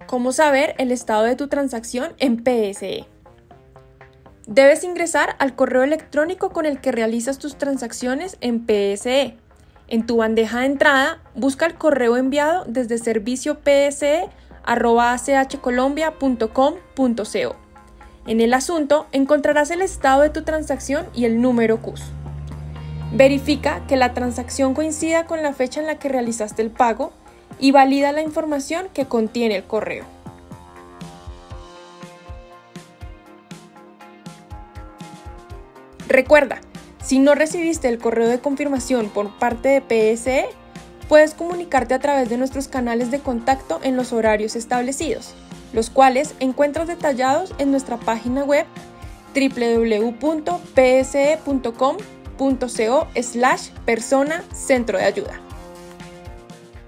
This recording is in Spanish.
¿Cómo saber el estado de tu transacción en PSE? Debes ingresar al correo electrónico con el que realizas tus transacciones en PSE. En tu bandeja de entrada, busca el correo enviado desde servicio.pse@achcolombia.com.co. En el asunto encontrarás el estado de tu transacción y el número CUS. Verifica que la transacción coincida con la fecha en la que realizaste el pago y valida la información que contiene el correo. Recuerda, si no recibiste el correo de confirmación por parte de PSE, puedes comunicarte a través de nuestros canales de contacto en los horarios establecidos, los cuales encuentras detallados en nuestra página web www.pse.com.co/persona centro de ayuda.